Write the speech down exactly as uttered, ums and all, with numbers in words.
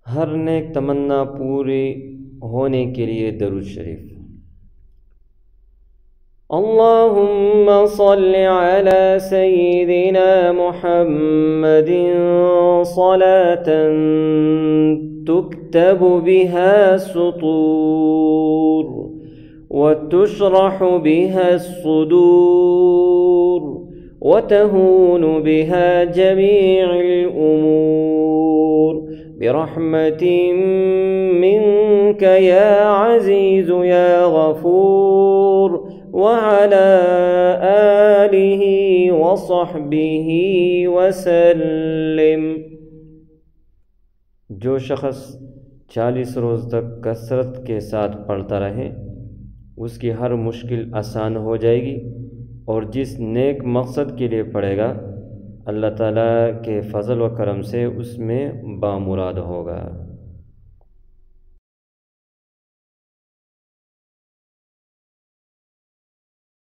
हर नेक तमन्ना पूरी होने के लिए दरूद शरीफ। अल्लाहुम्मा सल्लि अला सय्यिदिना मुहम्मदिन सलातन तुक्तबु बिहा सुतूर व तुशरहु बिहा सुदूर व तहूनु बिहा जमीउल उमूर बिरहमतिन मिनक या अज़ीज़ या गफ़ूर व अला आलिहि व सहबिहि वसल्लिम। जो शख्स चालीस रोज़ तक कसरत के साथ पढ़ता रहे उसकी हर मुश्किल आसान हो जाएगी, और जिस नेक मकसद के लिए पढ़ेगा अल्लाह ताला के फ़ज़ल व करम से उसमें बामुराद होगा।